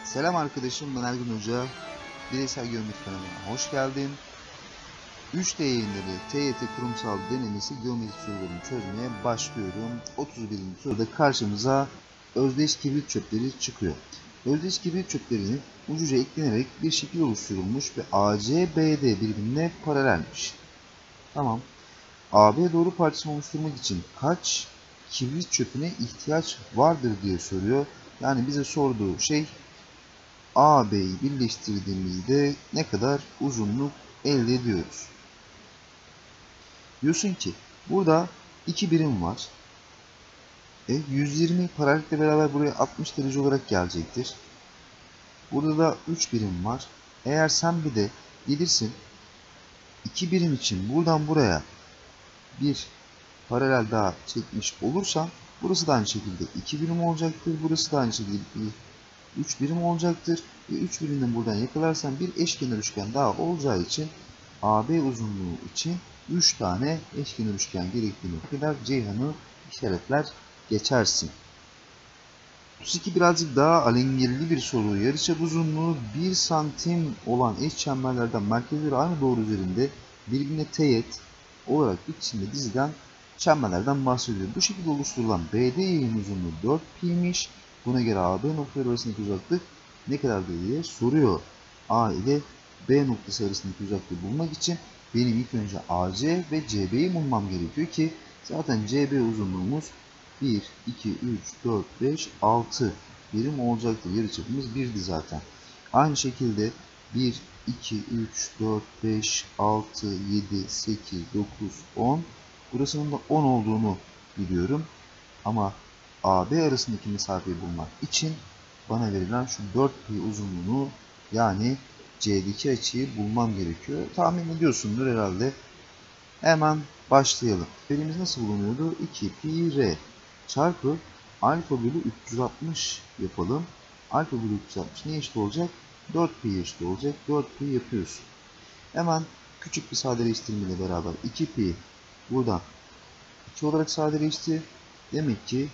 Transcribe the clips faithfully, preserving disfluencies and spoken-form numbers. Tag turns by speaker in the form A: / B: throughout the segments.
A: Selam arkadaşım, ben Ergun Hoca. Bireysel Geometri kanalına hoş geldin. üç D yayınları T Y T kurumsal denemesi geometri sorularını çözmeye başlıyorum. otuz birinci soruda karşımıza özdeş kibrit çöpleri çıkıyor. Özdeş kibrit çöplerinin ucuca eklenerek bir şekil oluşturulmuş ve A C B D birbirine paralelmiş. Tamam. A B doğru parçasını oluşturmak için kaç kibrit çöpüne ihtiyaç vardır diye soruyor. Yani bize sorduğu şey A B'yi birleştirdiğimizde ne kadar uzunluk elde ediyoruz? Diyorsun ki burada iki birim var. E, yüz yirmi paralellikle beraber buraya altmış derece olarak gelecektir. Burada da üç birim var. Eğer sen bir de gelirsin iki birim için buradan buraya bir paralel daha çekmiş olursan burası da aynı şekilde iki birim olacaktır. Burası da aynı şekilde üç birim olacaktır. Ve üç birimden buradan yakalarsan bir eşkenar üçgen daha olacağı için A B uzunluğu için üç tane eşkenar üçgen gerektiğine kadar Ceyhan'ı işaretler geçersin. otuz iki birazcık daha alengirli bir soru. Yarıçap uzunluğu bir santim olan eş çemberlerden merkezleri aynı doğru üzerinde birbirine teğet olarak biçimde dizilen çemberlerden bahsediyor. Bu şekilde oluşturulan B D yayın uzunluğu dört pi'miş. Buna göre A B noktaları arasındaki uzaklık ne kadardır diye soruyor. A ile B noktası arasındaki uzaklığı bulmak için benim ilk önce A C ve C B'yi bulmam gerekiyor ki zaten C B uzunluğumuz bir, iki, üç, dört, beş, altı birim olacaktır. Yarıçapımız birdi zaten. Aynı şekilde bir, iki, üç, dört, beş, altı, yedi, sekiz, dokuz, on. Burasının da on olduğunu biliyorum. Ama A B arasındaki mesafeyi bulmak için bana verilen şu dört pi uzunluğunu yani C'deki açıyı bulmam gerekiyor. Tahmin ediyorsundur herhalde. Hemen başlayalım. Verimiz nasıl bulunuyordu? iki pi r çarpı alfa bölü üç yüz altmış yapalım. Alfa bölü üç yüz altmış ne eşit olacak? dört pi eşit olacak. dört pi yapıyorsun. Hemen küçük bir sadeleştirme ile beraber iki pi buradan iki olarak sadeleşti. Demek ki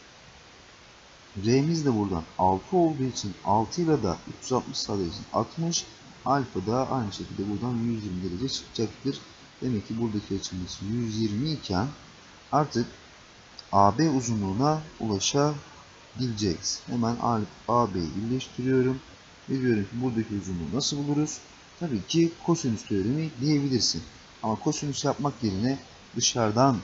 A: R'miz de buradan altı olduğu için altı ile de üç yüz altmış sadeleşti. altmış. Alfa da aynı şekilde buradan yüz yirmi derece çıkacaktır. Demek ki buradaki açımız yüz yirmi iken artık A B uzunluğuna ulaşabileceğiz. Hemen A B'yi birleştiriyorum. Ve diyorum ki buradaki uzunluğu nasıl buluruz? Tabii ki kosinüs teoremi diyebilirsin. Ama kosinüs yapmak yerine dışarıdan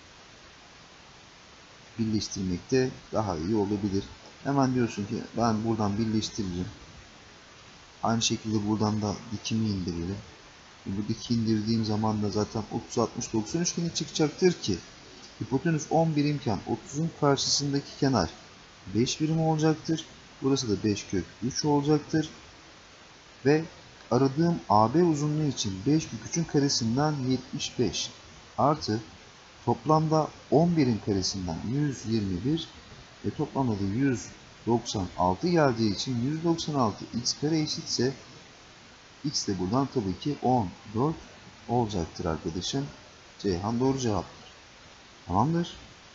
A: birleştirmekte daha iyi olabilir. Hemen diyorsun ki ben buradan birleştiririm. Aynı şekilde buradan da dikimi indiririm. Bu diki indirdiğim zaman da zaten otuz, altmış, doksan üçgeni çıkacaktır ki hipotenüs on birimken otuzun karşısındaki kenar beş birim olacaktır. Burası da beş kök üç olacaktır. Ve aradığım A B uzunluğu için beş kök üçün karesinden yetmiş beş artı toplamda on birin karesinden yüz yirmi bir ve toplamda da yüz doksan altı geldiği için yüz doksan altı x kare eşitse x de buradan tabii ki on dört olacaktır arkadaşım. Ceyhan doğru cevaptır. Tamamdır.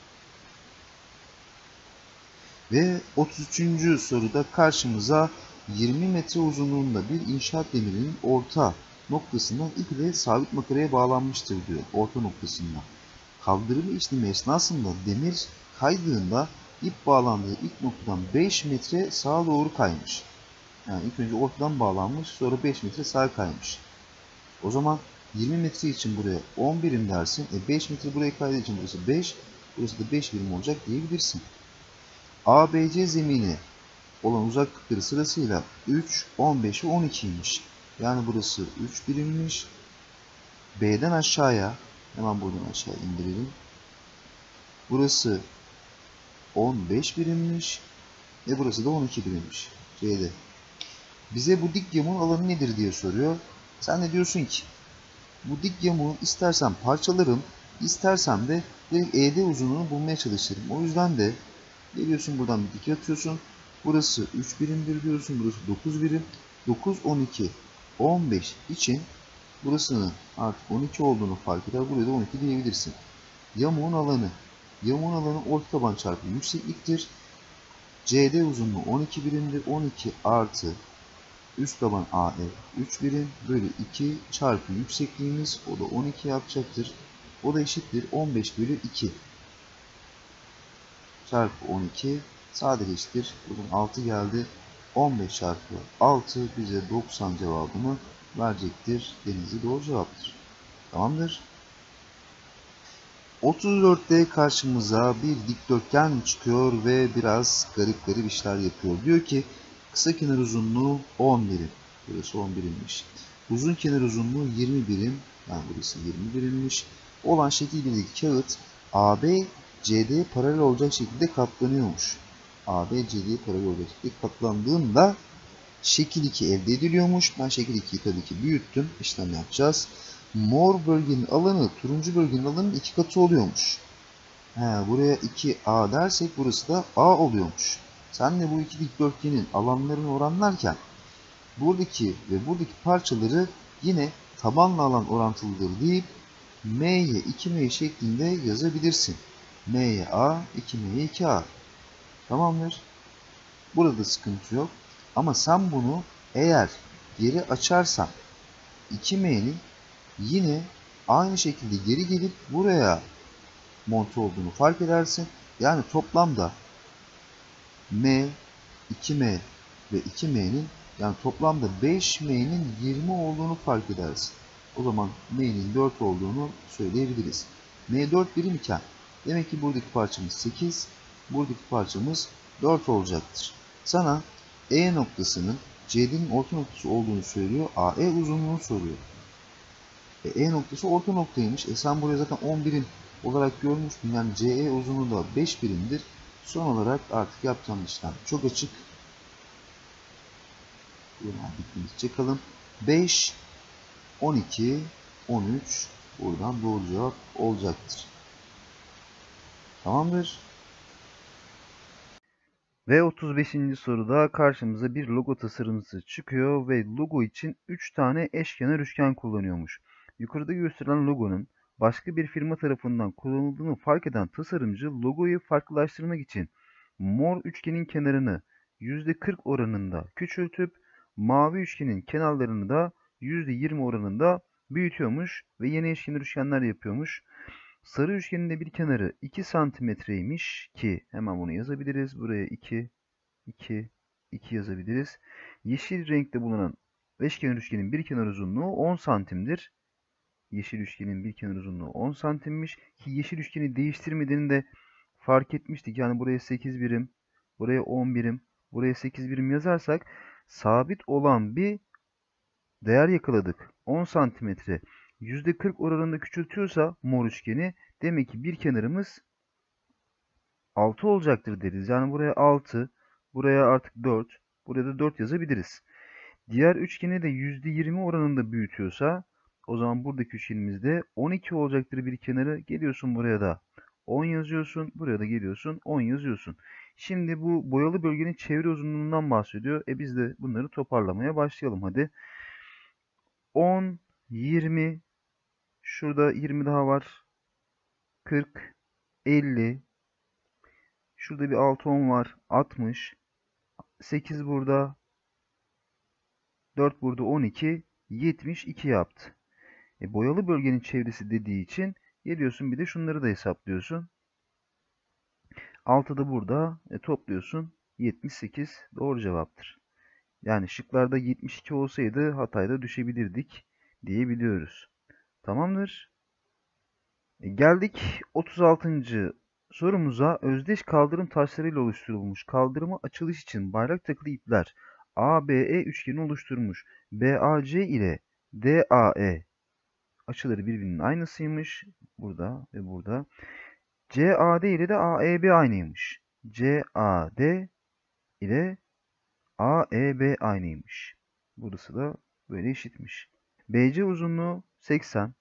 A: Ve otuz üçüncü soruda karşımıza yirmi metre uzunluğunda bir inşaat demirinin orta noktasından ip ile sabit makaraya bağlanmıştır diyor. Orta noktasından. Kaldırımı işlemi esnasında demir kaydığında ip bağlandığı ilk noktadan beş metre sağa doğru kaymış. Yani ilk önce ortadan bağlanmış, sonra beş metre sağa kaymış. O zaman yirmi metre için buraya on birim dersin. E beş metre buraya kaydığı için burası beş, burası da beş birim olacak diyebilirsin. A B C zemini olan uzaklıkları sırasıyla üç, on beş ve on ikiymiş. Yani burası üç birimmiş. B'den aşağıya, hemen buradan aşağı indirelim. Burası on beş birimmiş. Ve burası da on iki birimmiş. C'de. Bize bu dik yamuğun alanı nedir diye soruyor. Sen de diyorsun ki bu dik yamuğu istersen parçalarım, istersem de direkt E D uzunluğunu bulmaya çalışırım. O yüzden de geliyorsun buradan bir dik atıyorsun. Burası üç birimdir diyorsun. Burası dokuz birim. dokuz, on iki, on beş için burasının artık on iki olduğunu fark eder. Buraya da on iki diyebilirsin. Yamuğun alanı. Yamuğun alanı orta taban çarpı yüksekliktir. C D uzunluğu on iki birimdir. on iki artı üst taban A E üç birim bölü iki çarpı yüksekliğimiz, o da on iki yapacaktır. O da eşittir on beş bölü iki çarpı on iki sadeleştir. Buradan altı geldi. on beş çarpı altı bize doksan cevabını verecektir. Denizli doğru cevaptır. Tamamdır. otuz dörtte karşımıza bir dikdörtgen çıkıyor ve biraz garip garip işler yapıyor. Diyor ki kısa kenar uzunluğu on birim. Burası on birimmiş. Uzun kenar uzunluğu yirmi birim. Yani burası yirmi birimmiş. Olan şekil birdeki kağıt A B C D'ye paralel olacak şekilde katlanıyormuş. A B C D'ye paralel olacak şekilde katlandığında şekil iki elde ediliyormuş. Ben şekil ikiyi tabii ki büyüttüm. İşlem yapacağız. Mor bölgenin alanı turuncu bölgenin alanının iki katı oluyormuş. He, buraya iki A dersek burası da A oluyormuş. Sen de bu iki dikdörtgenin alanlarını oranlarken buradaki ve buradaki parçaları yine tabanla alan orantılıdır deyip M'ye iki M şeklinde yazabilirsin. M'ye A, iki M'ye iki A. Tamamdır. Burada sıkıntı yok. Ama sen bunu eğer geri açarsan iki M'nin yine aynı şekilde geri gelip buraya monte olduğunu fark edersin. Yani toplamda M, iki M ve iki M'nin yani toplamda beş M'nin yirmi olduğunu fark edersin. O zaman M'nin dört olduğunu söyleyebiliriz. M dört birim iken demek ki buradaki parçamız sekiz, buradaki parçamız dört olacaktır. Sana E noktasının C D'nin orta noktası olduğunu söylüyor. A E uzunluğunu soruyor. E, E noktası orta noktaymış. E sen buraya zaten on birim olarak görmüştün. Yani C E uzunluğu da beş birimdir. Son olarak artık yapacağım işlem çok açık. Buradan bittiğimizi çakalım. beş, on iki, on üç buradan doğru cevap olacaktır. Tamamdır.
B: Ve otuz beşinci soruda karşımıza bir logo tasarımcısı çıkıyor ve logo için üç tane eşkenar üçgen kullanıyormuş. Yukarıda gösterilen logonun başka bir firma tarafından kullanıldığını fark eden tasarımcı logoyu farklılaştırmak için mor üçgenin kenarını yüzde kırk oranında küçültüp mavi üçgenin kenarlarını da yüzde yirmi oranında büyütüyormuş ve yeni eşkenar üçgenler yapıyormuş. Sarı üçgenin de bir kenarı iki santimetreymiş ki hemen bunu yazabiliriz. Buraya iki, iki, iki yazabiliriz. Yeşil renkte bulunan eşkenar üçgenin bir kenar uzunluğu on santimdir. Yeşil üçgenin bir kenar uzunluğu on santimmiş ki yeşil üçgeni değiştirmediğini de fark etmiştik. Yani buraya sekiz birim, buraya on birim, buraya sekiz birim yazarsak sabit olan bir değer yakaladık. on santimetre yüzde kırk oranında küçültüyorsa mor üçgeni demek ki bir kenarımız altı olacaktır deriz. Yani buraya altı, buraya artık dört, buraya da dört yazabiliriz. Diğer üçgeni de yüzde yirmi oranında büyütüyorsa o zaman buradaki üçgenimizde on iki olacaktır bir kenarı. Geliyorsun buraya da on yazıyorsun, buraya da geliyorsun on yazıyorsun. Şimdi bu boyalı bölgenin çevre uzunluğundan bahsediyor. E biz de bunları toparlamaya başlayalım hadi. on, yirmi, şurada yirmi daha var. kırk, elli, şurada bir altı on var. altmış, sekiz burada, dört burada on iki, yetmiş iki yaptı. E, boyalı bölgenin çevresi dediği için geliyorsun bir de şunları da hesaplıyorsun. altı da burada e, topluyorsun. yetmiş sekiz doğru cevaptır. Yani şıklarda yetmiş iki olsaydı hatayda düşebilirdik diyebiliyoruz. Tamamdır. E, geldik otuz altıncı sorumuza. Özdeş kaldırım taşlarıyla oluşturulmuş kaldırıma açılış için bayrak takılı ipler A B E üçgeni oluşturmuş. B A C ile D A E açıları birbirinin aynısıymış. Burada ve burada. C A D ile de A E B aynıymış. C A D ile A E B aynıymış. Burası da böyle eşitmiş. B C uzunluğu seksen.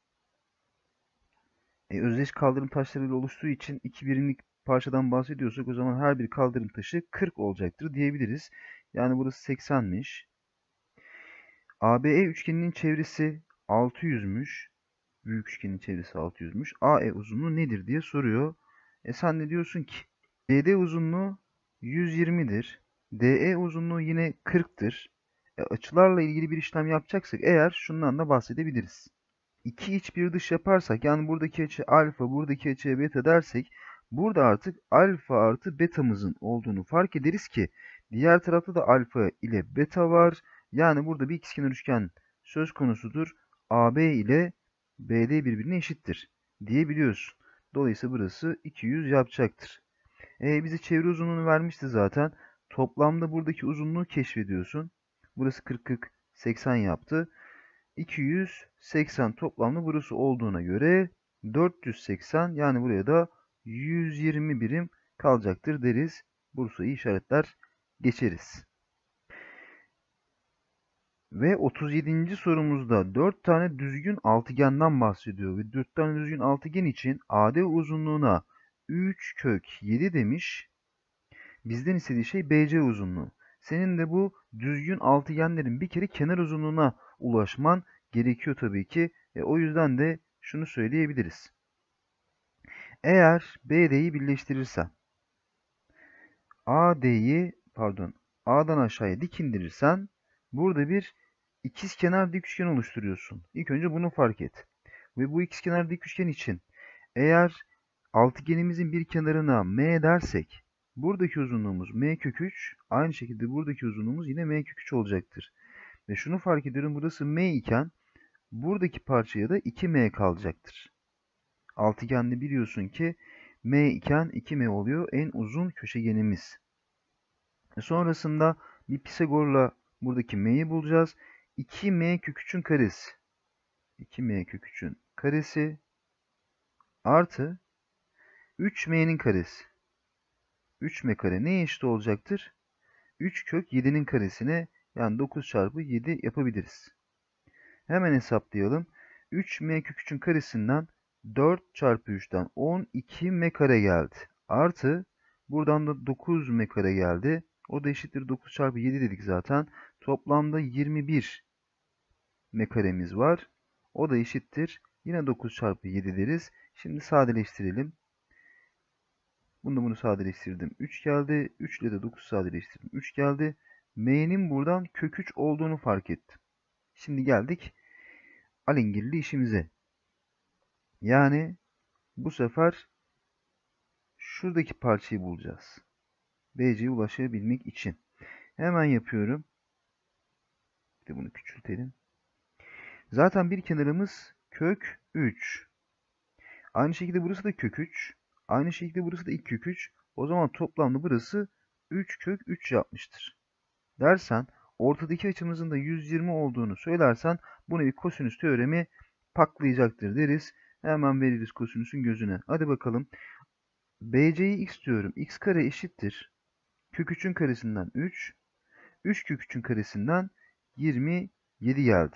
B: E, özdeş kaldırım taşlarıyla oluştuğu için iki birimlik parçadan bahsediyorsak o zaman her bir kaldırım taşı kırk olacaktır diyebiliriz. Yani burası seksenmiş. A B E üçgeninin çevresi altı yüzmüş. Büyük üçgenin çevresi altı yüzmüş. A E uzunluğu nedir diye soruyor. E sen de diyorsun ki C D uzunluğu yüz yirmidir. D E uzunluğu yine kırktır. E, açılarla ilgili bir işlem yapacaksak eğer şundan da bahsedebiliriz. iki iç bir dış yaparsak, yani buradaki açı alfa, buradaki açıya beta dersek, burada artık alfa artı betamızın olduğunu fark ederiz ki diğer tarafta da alfa ile beta var. Yani burada bir ikizkenar üçgen söz konusudur. A B ile B D birbirine eşittir diyebiliyorsun. Dolayısıyla burası iki yüz yapacaktır. E, bize çevre uzunluğunu vermişti zaten. Toplamda buradaki uzunluğu keşfediyorsun. Burası kırk kırk seksen yaptı. iki yüz seksen toplamda burası olduğuna göre dört yüz seksen, yani buraya da yüz yirmi birim kalacaktır deriz. Bursa'yı işaretler geçeriz. Ve otuz yedinci sorumuzda dört tane düzgün altıgenden bahsediyor. Ve dört tane düzgün altıgen için A D uzunluğuna üç kök yedi demiş. Bizden istediği şey B C uzunluğu. Senin de bu düzgün altıgenlerin bir kere kenar uzunluğuna ulaşman gerekiyor tabii ki. E, o yüzden de şunu söyleyebiliriz. Eğer B D'yi birleştirirsen, A D'yi pardon A'dan aşağıya dik indirirsen burada bir ikizkenar dik üçgen oluşturuyorsun. İlk önce bunu fark et. Ve bu ikizkenar dik üçgen için eğer altıgenimizin bir kenarına M dersek, buradaki uzunluğumuz M kök üç, aynı şekilde buradaki uzunluğumuz yine M kök üç olacaktır. Ve şunu fark ediyorum, burası M iken buradaki parçaya da iki M kalacaktır. Altıgende biliyorsun ki M iken iki M oluyor en uzun köşegenimiz. E sonrasında bir Pisagor'la buradaki M'yi bulacağız. iki M kök üçün karesi. iki M kök üçün karesi artı üç M'nin karesi. üç M kare neye eşit olacaktır? üç kök yedi'nin karesine, yani dokuz çarpı yedi yapabiliriz. Hemen hesaplayalım. üç M kök üçün karesinden dört çarpı üç'ten on iki M kare geldi. Artı buradan da dokuz M kare geldi. O da eşittir dokuz çarpı yedi dedik zaten. Toplamda yirmi bir M karemiz var. O da eşittir. Yine dokuz çarpı yedi deriz. Şimdi sadeleştirelim. Bunu bunu sadeleştirdim. üç geldi. üç ile de dokuz sadeleştirdim. üç geldi. M'nin buradan kök üç olduğunu fark ettim. Şimdi geldik alengirli işimize. Yani bu sefer şuradaki parçayı bulacağız. B C'ye ulaşabilmek için. Hemen yapıyorum. Bir de bunu küçültelim. Zaten bir kenarımız kök üç. Aynı şekilde burası da kök üç. Aynı şekilde burası da iki kök üç. O zaman toplamda burası üç kök üç yapmıştır. Dersen, ortadaki açımızın da yüz yirmi olduğunu söylersen bunu bir kosinüs teoremi paklayacaktır deriz. Hemen veririz kosinüsün gözüne. Hadi bakalım. B C'yi x diyorum. X kare eşittir. Kök üçün karesinden üç. üç kök üçün karesinden yirmi yedi geldi.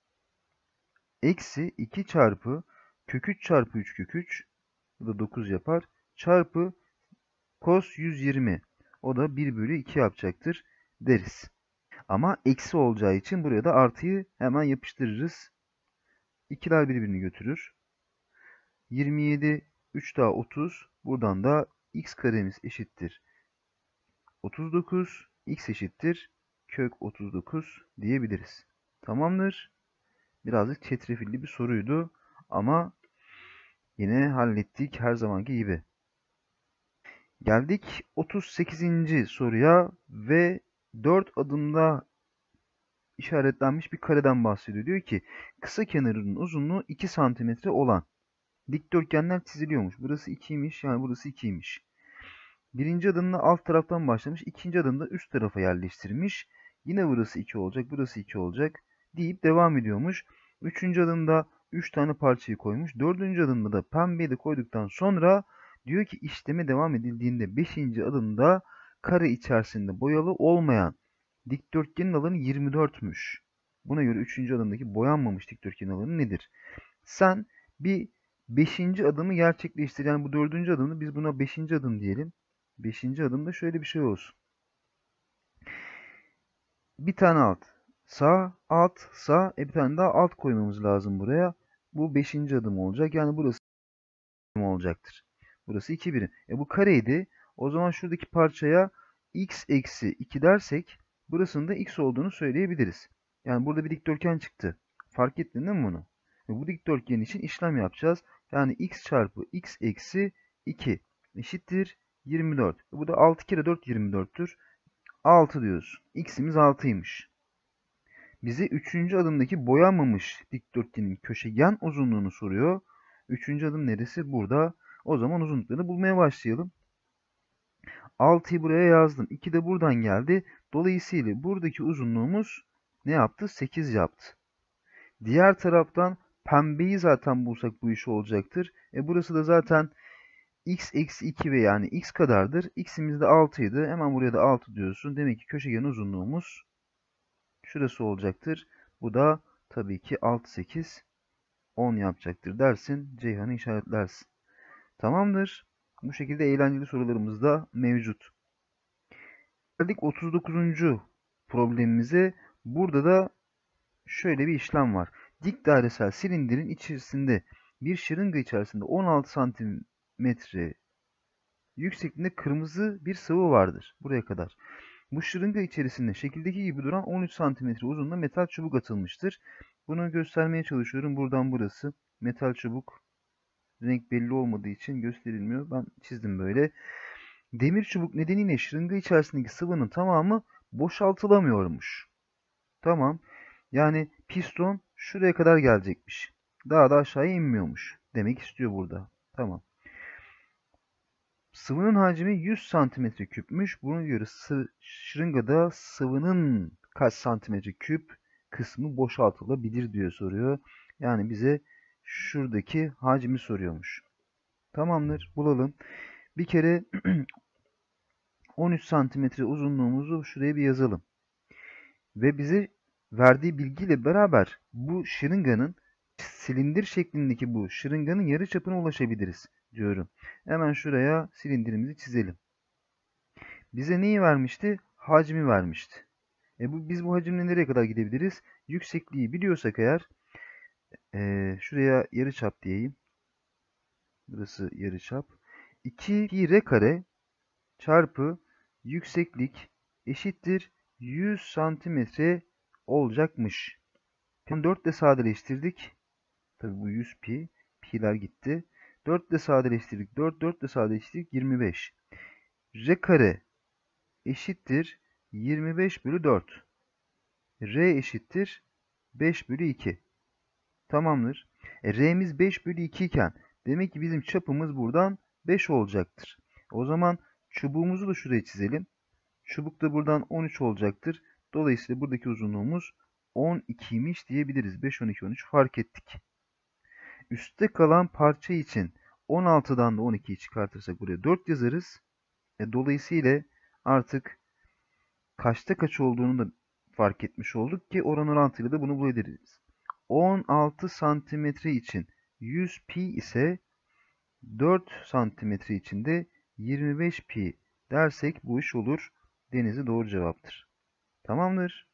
B: Eksi iki çarpı kök üç çarpı üç kök üç. Bu da dokuz yapar. Çarpı cos yüz yirmi. O da bir bölü iki yapacaktır deriz. Ama eksi olacağı için buraya da artıyı hemen yapıştırırız. ikiler birbirini götürür. yirmi yedi, üç daha otuz. Buradan da x karemiz eşittir otuz dokuz. X eşittir kök otuz dokuz diyebiliriz. Tamamdır. Birazcık çetrefilli bir soruydu. Ama yine hallettik her zamanki gibi. Geldik otuz sekizinci soruya ve dört adımda işaretlenmiş bir kareden bahsediyor. Diyor ki kısa kenarının uzunluğu iki santimetre olan dikdörtgenler çiziliyormuş. Burası ikiymiş, yani burası ikiymiş. Birinci adımda alt taraftan başlamış. İkinci adımda üst tarafa yerleştirmiş. Yine burası iki olacak, burası iki olacak deyip devam ediyormuş. Üçüncü adımda üç tane parçayı koymuş. Dördüncü adımda da pembeyi de koyduktan sonra diyor ki işleme devam edildiğinde beşinci adımda kare içerisinde boyalı olmayan dikdörtgenin alanı yirmi dört'müş. Buna göre üçüncü adımdaki boyanmamış dikdörtgenin alanı nedir? Sen bir beşinci adımı gerçekleştir. Yani bu dördüncü adımda biz buna beşinci adım diyelim. beşinci adımda şöyle bir şey olsun. Bir tane alt. Sağ, alt, sağ. E bir tane daha alt koymamız lazım buraya. Bu beşinci adım olacak. Yani burası olacaktır. Burası iki birim. E bu kareydi. O zaman şuradaki parçaya x eksi iki dersek burasının da x olduğunu söyleyebiliriz. Yani burada bir dikdörtgen çıktı. Fark ettin değil mi bunu? Ve bu dikdörtgen için işlem yapacağız. Yani x çarpı x eksi iki eşittir yirmi dört. Bu da altı kere dört yirmi dörttür. altı diyoruz. X'imiz altıymış. Bize üçüncü adımdaki boyanmamış dikdörtgenin köşegen uzunluğunu soruyor. Üçüncü adım neresi? Burada. O zaman uzunluklarını bulmaya başlayalım. altıyı buraya yazdım. iki de buradan geldi. Dolayısıyla buradaki uzunluğumuz ne yaptı? sekiz yaptı. Diğer taraftan pembeyi zaten bulsak bu iş olacaktır. E burası da zaten x eksi iki ve yani x kadardır. X'imiz de altı idi. Hemen buraya da altı diyorsun. Demek ki köşegen uzunluğumuz şurası olacaktır. Bu da tabii ki altı, sekiz, on yapacaktır dersin. Ceyhan'ı işaretlersin. Tamamdır. Bu şekilde eğlenceli sorularımız da mevcut. Geldik otuz dokuzuncu problemimize. Burada da şöyle bir işlem var. Dik dairesel silindirin içerisinde bir şırınga içerisinde on altı santimetre yüksekliğinde kırmızı bir sıvı vardır. Buraya kadar. Bu şırınga içerisinde şekildeki gibi duran on üç santimetre uzunluğunda metal çubuk atılmıştır. Bunu göstermeye çalışıyorum. Buradan burası. Metal çubuk. Renk belli olmadığı için gösterilmiyor. Ben çizdim böyle. Demir çubuk nedeniyle şırınga içerisindeki sıvının tamamı boşaltılamıyormuş. Tamam. Yani piston şuraya kadar gelecekmiş. Daha da aşağıya inmiyormuş. Demek istiyor burada. Tamam. Sıvının hacmi yüz santimetre küpmüş. Buna göre sı şırıngada sıvının kaç santimetre küp kısmı boşaltılabilir diyor soruyor. Yani bize şuradaki hacmi soruyormuş. Tamamdır. Bulalım. Bir kere on üç santimetre uzunluğumuzu şuraya bir yazalım. Ve bize verdiği bilgiyle beraber bu şırınganın silindir şeklindeki bu şırınganın yarıçapına ulaşabiliriz diyorum. Hemen şuraya silindirimizi çizelim. Bize neyi vermişti? Hacmi vermişti. E bu, biz bu hacimle nereye kadar gidebiliriz? Yüksekliği biliyorsak eğer e, şuraya yarıçap diyeyim. Burası yarıçap. iki pi r kare çarpı yükseklik eşittir yüz santimetre olacakmış. dört ile sadeleştirdik. Tabii bu yüz pi. Pi'ler gitti. dört ile sadeleştirdik. dört, dört ile sadeleştirdik. yirmi beş. R kare eşittir yirmi beş bölü dört. R eşittir beş bölü iki. Tamamdır. E, R'miz beş bölü iki iken demek ki bizim çapımız buradan beş olacaktır. O zaman çubuğumuzu da şuraya çizelim. Çubuk da buradan on üç olacaktır. Dolayısıyla buradaki uzunluğumuz on ikiymiş diyebiliriz. beş, on iki, on üç fark ettik. Üstte kalan parça için on altıdan da on ikiyi çıkartırsak buraya dört yazarız. E, dolayısıyla artık kaçta kaç olduğunu da fark etmiş olduk ki oran orantıyla da bunu bulabiliriz. on altı santimetre için yüz pi ise dört santimetre için de yirmi beş pi dersek bu iş olur. Denizli doğru cevaptır. Tamamdır.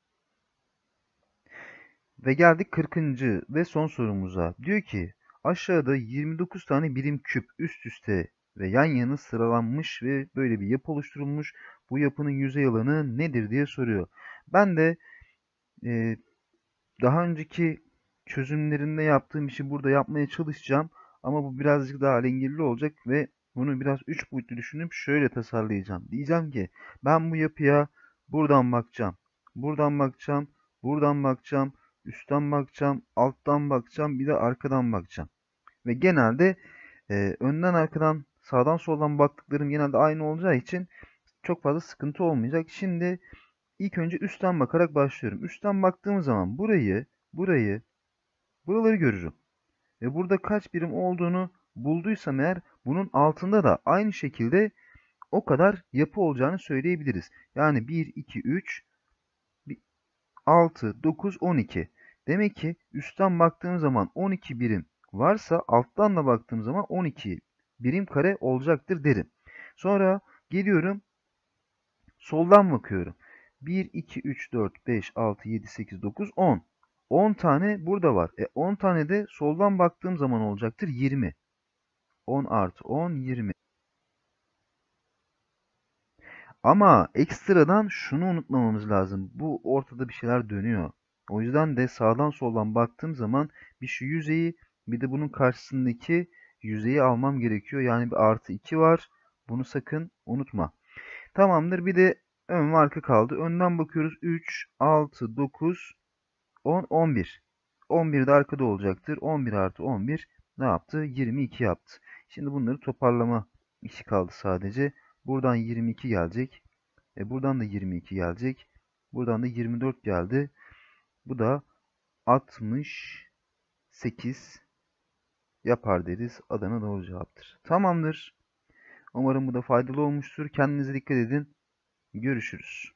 B: Ve geldik kırkıncı ve son sorumuza. Diyor ki aşağıda yirmi dokuz tane birim küp üst üste ve yan yana sıralanmış ve böyle bir yapı oluşturulmuş. Bu yapının yüzey alanı nedir diye soruyor. Ben de e, daha önceki çözümlerinde yaptığım işi burada yapmaya çalışacağım. Ama bu birazcık daha alengirli olacak ve bunu biraz üç boyutlu düşünüp şöyle tasarlayacağım. Diyeceğim ki ben bu yapıya buradan bakacağım, buradan bakacağım, buradan bakacağım, üstten bakacağım, alttan bakacağım, bir de arkadan bakacağım. Ve genelde e, önden arkadan sağdan soldan baktıklarım genelde aynı olacağı için çok fazla sıkıntı olmayacak. Şimdi ilk önce üstten bakarak başlıyorum. Üstten baktığım zaman burayı, burayı, buraları görürüm. Ve burada kaç birim olduğunu bulduysam eğer bunun altında da aynı şekilde o kadar yapı olacağını söyleyebiliriz. Yani bir, iki, üç, altı, dokuz, on iki. Demek ki üstten baktığım zaman on iki birim varsa alttan da baktığım zaman on iki birim kare olacaktır derim. Sonra geliyorum soldan bakıyorum. bir, iki, üç, dört, beş, altı, yedi, sekiz, dokuz, on. on tane burada var. E on tane de soldan baktığım zaman olacaktır yirmi. on artı on, yirmi. Ama ekstradan şunu unutmamamız lazım. Bu ortada bir şeyler dönüyor. O yüzden de sağdan soldan baktığım zaman bir şu yüzeyi bir de bunun karşısındaki yüzeyi almam gerekiyor. Yani bir artı iki var. Bunu sakın unutma. Tamamdır. Bir de ön ve arka kaldı. Önden bakıyoruz. üç, altı, dokuz, on, on bir. on bir de arkada olacaktır. on bir artı on bir ne yaptı? yirmi iki yaptı. Şimdi bunları toparlama işi kaldı sadece. Buradan yirmi iki gelecek. E buradan da yirmi iki gelecek. Buradan da yirmi dört geldi. Bu da altmış sekiz yapar deriz. Adana doğru cevaptır. Tamamdır. Umarım bu da faydalı olmuştur. Kendinize dikkat edin. Görüşürüz.